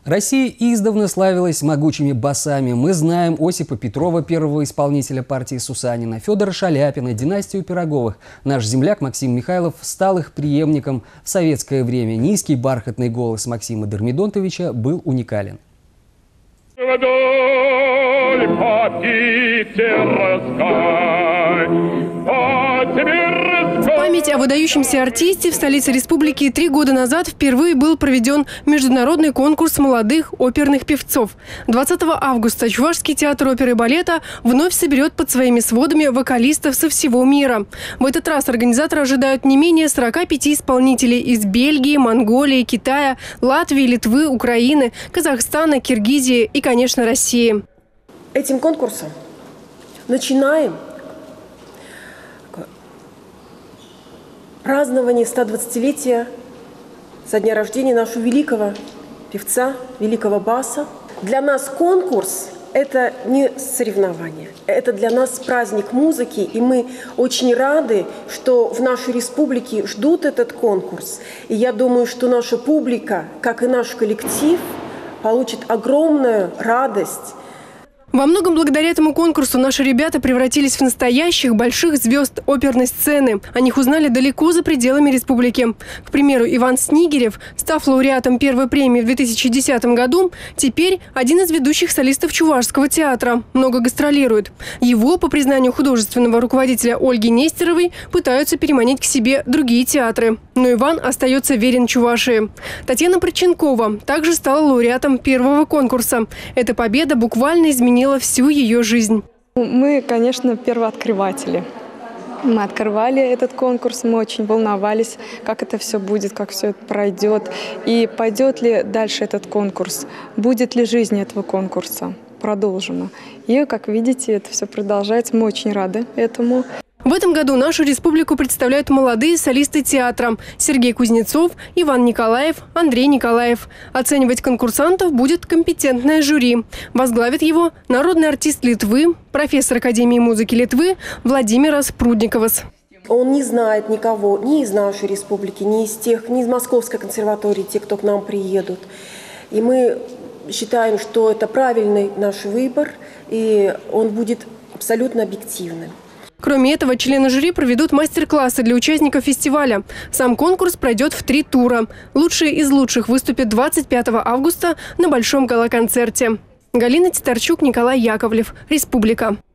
Россия издавна славилась могучими басами. Мы знаем Осипа Петрова, первого исполнителя партии Сусанина, Федора Шаляпина, династию Пироговых. Наш земляк Максим Михайлов стал их преемником в советское время. Низкий бархатный голос Максима Дермидонтовича был уникален. В память о выдающемся артисте в столице республики 3 года назад впервые был проведен международный конкурс молодых оперных певцов. 20 августа Чувашский театр оперы и балета вновь соберет под своими сводами вокалистов со всего мира. В этот раз организаторы ожидают не менее 45 исполнителей из Бельгии, Монголии, Китая, Латвии, Литвы, Украины, Казахстана, Киргизии и, конечно, России. Этим конкурсом начинаем празднование 120-летия со дня рождения нашего великого певца, великого баса. Для нас конкурс – это не соревнование, это для нас праздник музыки, и мы очень рады, что в нашей республике ждут этот конкурс. И я думаю, что наша публика, как и наш коллектив, получит огромную радость. Во многом благодаря этому конкурсу наши ребята превратились в настоящих больших звезд оперной сцены. О них узнали далеко за пределами республики. К примеру, Иван Снигирев, став лауреатом первой премии в 2010 году, теперь один из ведущих солистов Чувашского театра. Много гастролирует. Его, по признанию художественного руководителя Ольги Нестеровой, пытаются переманить к себе другие театры. Но Иван остается верен Чувашии. Татьяна Проченкова также стала лауреатом первого конкурса. Эта победа буквально изменила всю ее жизнь. Мы, конечно, первооткрыватели. Мы открывали этот конкурс, мы очень волновались, как это все будет, как все это пройдет. И пойдет ли дальше этот конкурс, будет ли жизнь этого конкурса продолжена. И, как видите, это все продолжается, мы очень рады этому. В этом году нашу республику представляют молодые солисты театра: Сергей Кузнецов, Иван Николаев, Андрей Николаев. Оценивать конкурсантов будет компетентное жюри. Возглавит его народный артист Литвы, профессор Академии музыки Литвы Владимирас Прудниковас. Он не знает никого ни из нашей республики, ни из Московской консерватории, те, кто к нам приедут. И мы считаем, что это правильный наш выбор, и он будет абсолютно объективным. Кроме этого, члены жюри проведут мастер-классы для участников фестиваля. Сам конкурс пройдет в 3 тура. Лучшие из лучших выступят 25 августа на Большом гала-концерте. Галина Титарчук, Николай Яковлев. Республика.